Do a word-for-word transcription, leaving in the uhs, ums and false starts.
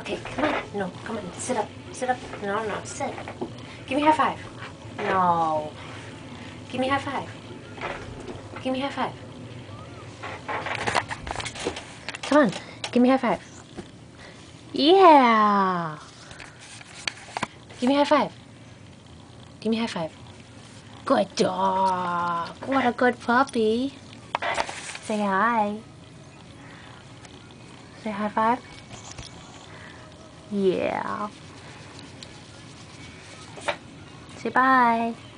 Okay, come on. No, come on. Sit up. Sit up. No, no, sit. Give me a high five. No. Give me a high five. Give me a high five. Come on. Give me a high five. Yeah. Give me a high five. Give me a high five. Good dog. What a good puppy. Say hi. Say high five. Yeah. Say bye.